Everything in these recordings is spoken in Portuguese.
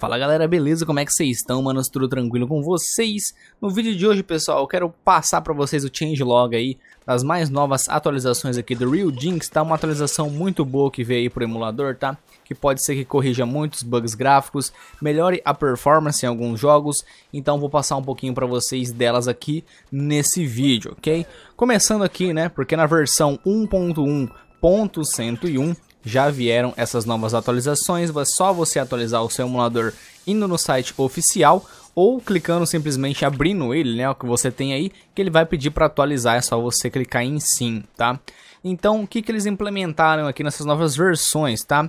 Fala galera, beleza? Como é que vocês estão, manos? Tudo tranquilo com vocês? No vídeo de hoje, pessoal, eu quero passar pra vocês o changelog aí das mais novas atualizações aqui do Real Jinx, tá? Uma atualização muito boa que veio aí pro emulador, tá? Que pode ser que corrija muitos bugs gráficos, melhore a performance em alguns jogos, então vou passar um pouquinho pra vocês delas aqui nesse vídeo, ok? Começando aqui, né, porque na versão 1.1.101 já vieram essas novas atualizações. É só você atualizar o seu emulador indo no site oficial ou clicando simplesmente abrindo ele, né, o que você tem aí, que ele vai pedir para atualizar, é só você clicar em sim, tá? Então, o que eles implementaram aqui nessas novas versões, tá?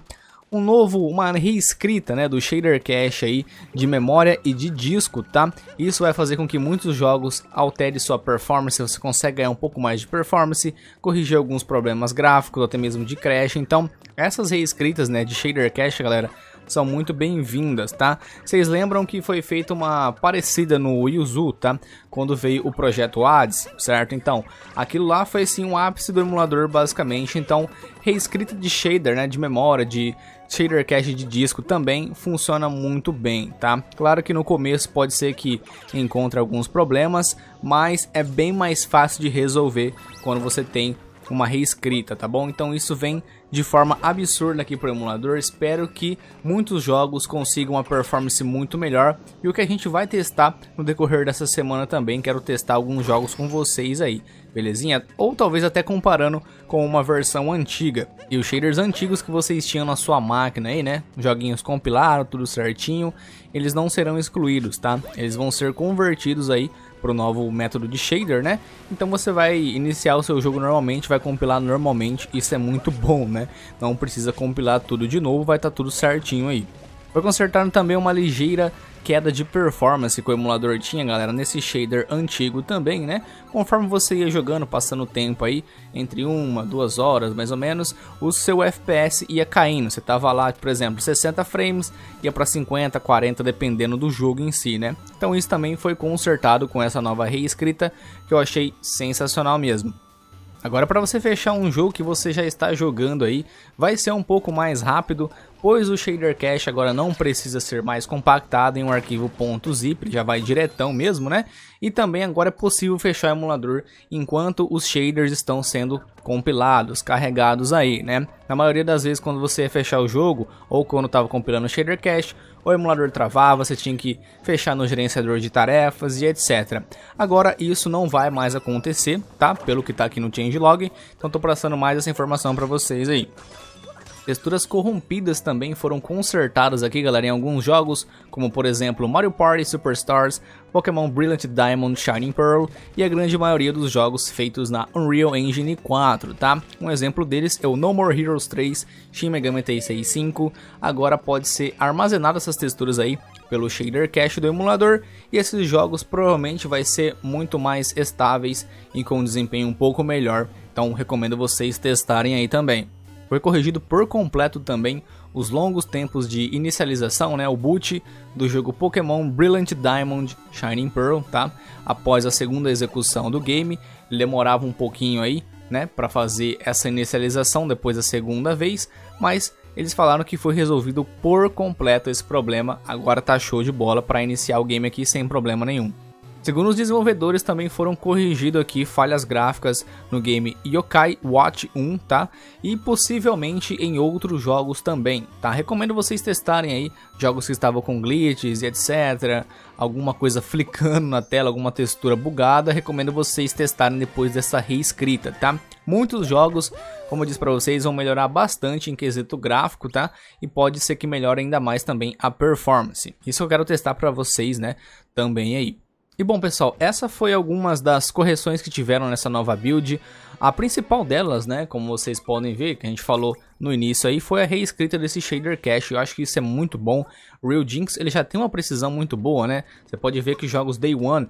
Uma reescrita, né, do shader cache aí de memória e de disco, tá? Isso vai fazer com que muitos jogos alterem sua performance, você consegue ganhar um pouco mais de performance, corrigir alguns problemas gráficos, ou até mesmo de crash. Então, essas reescritas, né, de shader cache, galera, são muito bem-vindas, tá? Vocês lembram que foi feita uma parecida no Yuzu, tá? Quando veio o projeto Hades, certo? Então, aquilo lá foi assim um ápice do emulador, basicamente. Então, reescrita de shader, né, de memória, de shader cache de disco também funciona muito bem, tá? Claro que no começo pode ser que encontre alguns problemas, mas é bem mais fácil de resolver quando você tem uma reescrita, tá bom? Então isso vem de forma absurda aqui pro emulador. Espero que muitos jogos consigam uma performance muito melhor, e o que a gente vai testar no decorrer dessa semana também. Quero testar alguns jogos com vocês aí, belezinha? Ou talvez até comparando com uma versão antiga. E os shaders antigos que vocês tinham na sua máquina aí, né? Joguinhos compilaram, tudo certinho, eles não serão excluídos, tá? Eles vão ser convertidos aí para o novo método de shader, né? Então você vai iniciar o seu jogo normalmente, vai compilar normalmente, isso é muito bom, né? Não precisa compilar tudo de novo, vai estar tudo certinho aí. Foi consertado também uma ligeira queda de performance que o emulador tinha, galera, nesse shader antigo também, né? Conforme você ia jogando, passando o tempo aí, entre 1-2 horas mais ou menos, o seu FPS ia caindo. Você tava lá, por exemplo, 60 frames, ia para 50, 40, dependendo do jogo em si, né? Então isso também foi consertado com essa nova reescrita, que eu achei sensacional mesmo. Agora, para você fechar um jogo que você já está jogando aí, vai ser um pouco mais rápido, pois o shader cache agora não precisa ser mais compactado em um arquivo .zip, já vai diretão mesmo, né? E também agora é possível fechar o emulador enquanto os shaders estão sendo compilados, carregados aí, né? Na maioria das vezes, quando você ia fechar o jogo, ou quando estava compilando o shader cache, o emulador travava, você tinha que fechar no gerenciador de tarefas e etc. Agora isso não vai mais acontecer, tá? Pelo que tá aqui no changelog, então tô passando mais essa informação para vocês aí. Texturas corrompidas também foram consertadas aqui, galera, em alguns jogos, como por exemplo Mario Party Superstars, Pokémon Brilliant Diamond Shining Pearl e a grande maioria dos jogos feitos na Unreal Engine 4, tá? Um exemplo deles é o No More Heroes 3, Shin Megami Tensei 5, agora pode ser armazenado essas texturas aí pelo shader cache do emulador, e esses jogos provavelmente vai ser muito mais estáveis e com um desempenho um pouco melhor, então recomendo vocês testarem aí também. Foi corrigido por completo também os longos tempos de inicialização, né, o boot do jogo Pokémon Brilliant Diamond Shining Pearl, tá? Após a segunda execução do game, ele demorava um pouquinho aí, né, para fazer essa inicialização depois da segunda vez, mas eles falaram que foi resolvido por completo esse problema. Agora tá show de bola para iniciar o game aqui sem problema nenhum. Segundo os desenvolvedores, também foram corrigidos aqui falhas gráficas no game Yokai Watch 1, tá? E possivelmente em outros jogos também, tá? Recomendo vocês testarem aí jogos que estavam com glitches e etc. Alguma coisa flicando na tela, alguma textura bugada, recomendo vocês testarem depois dessa reescrita, tá? Muitos jogos, como eu disse pra vocês, vão melhorar bastante em quesito gráfico, tá? E pode ser que melhore ainda mais também a performance. Isso eu quero testar pra vocês, né? Também aí. E bom, pessoal, essa foi algumas das correções que tiveram nessa nova build. A principal delas, né, como vocês podem ver, que a gente falou no início aí, foi a reescrita desse shader cache. Eu acho que isso é muito bom. O Real Jinx, ele já tem uma precisão muito boa, né? Você pode ver que jogos Day One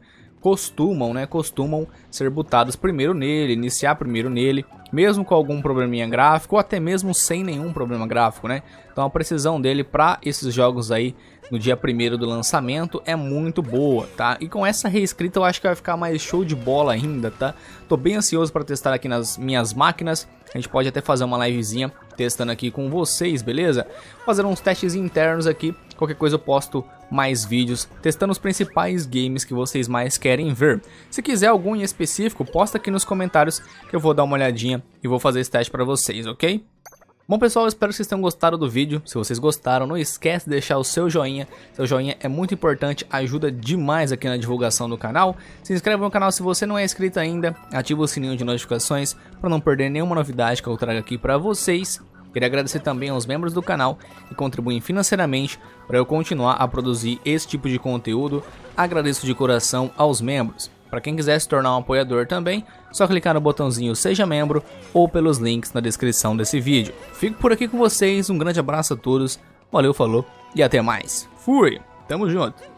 costumam ser bootados primeiro nele, iniciar primeiro nele, mesmo com algum probleminha gráfico, ou até mesmo sem nenhum problema gráfico, né? Então a precisão dele para esses jogos aí no dia 1º do lançamento é muito boa, tá? E com essa reescrita eu acho que vai ficar mais show de bola ainda, tá? Tô bem ansioso para testar aqui nas minhas máquinas. A gente pode até fazer uma livezinha testando aqui com vocês, beleza? Fazer uns testes internos aqui Qualquer coisa eu posto mais vídeos testando os principais games que vocês mais querem ver. Se quiser algum em específico, posta aqui nos comentários que eu vou dar uma olhadinha e vou fazer esse teste para vocês, ok? Bom pessoal, eu espero que vocês tenham gostado do vídeo. Se vocês gostaram, não esquece de deixar o seu joinha. Seu joinha é muito importante, ajuda demais aqui na divulgação do canal. Se inscreva no canal se você não é inscrito ainda. Ativa o sininho de notificações para não perder nenhuma novidade que eu trago aqui para vocês. Queria agradecer também aos membros do canal que contribuem financeiramente para eu continuar a produzir esse tipo de conteúdo. Agradeço de coração aos membros. Para quem quiser se tornar um apoiador também, só clicar no botãozinho Seja Membro ou pelos links na descrição desse vídeo. Fico por aqui com vocês, um grande abraço a todos, valeu, falou e até mais. Fui, tamo junto!